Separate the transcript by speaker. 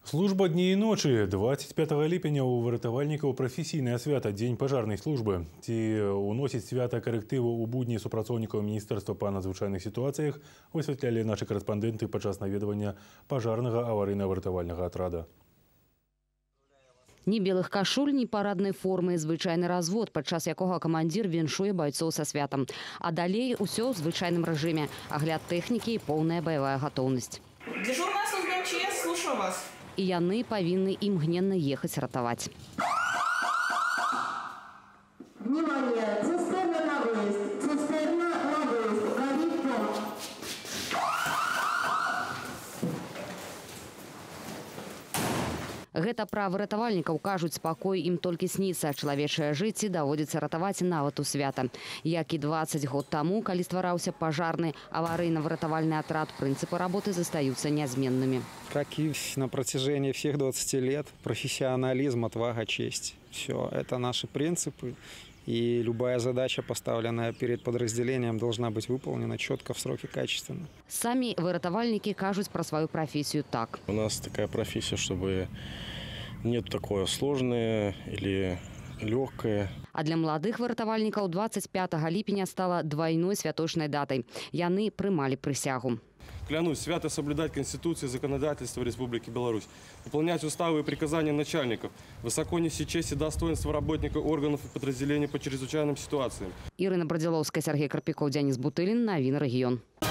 Speaker 1: Служба дні і ночі. 25 липня у выратавальнікаў прафесійнае свята Дзень пажарнай службы. Ці уносіць свята карэктыву ў будні супрацоўнікаў Міністэрства па надзвычайных сітуацыях, высвятлялі нашы карэспандэнты падчас наведвання пажарнага аварыйна-выратавальнага атрада.
Speaker 2: Ні белых кашуль, ні параднай формы, звычайны развод, падчас якога камандзір віншуе байцоў са святам. А далей усё ў звычайным рэжыме. Агляд тэхнікі і поўная баявая гатоўнасць.
Speaker 3: Дежурная служба МЧС, слушаю вас.
Speaker 2: І яны павінны імгненна ехаць ратаваць.
Speaker 4: Внимание! Цистерна на выезд! Цистерна на выезд! Горит помощь!
Speaker 2: Гэта пра выратавальнікаў кажуць, спакой ім толькі сніцца. Чалавечае жыцце даводзіцца ратаваць нават у свята. Як і 20 год таму, калі ствараўся пажарны аварыйна-выратавальны атрад, прынцыпы работы застаюцца нязменнымі.
Speaker 5: Как и на протяжении всех 20 лет, профессионализм, отвага, честь. Все, это наши принципы. И любая задача, поставленная перед подразделением, должна быть выполнена четко, в сроки, качественно.
Speaker 2: Самі выратавальнікі кажуць пра сваю профессию так.
Speaker 6: У нас такая профессия, чтобы нет такое сложное или легкое.
Speaker 2: А для молодых выратавальнікаў 25 ліпеня стала двойной святочной датой. Яны прымалі прысягу.
Speaker 7: Клянусь свято соблюдать Конституцию и законодательство Республики Беларусь, выполнять уставы и приказания начальников, высоко нести честь и достоинство работников органов и подразделений по чрезвычайным ситуациям.
Speaker 2: Ирина Бродиловская, Сергей Карпиков, Денис Бутылин. Новины регион.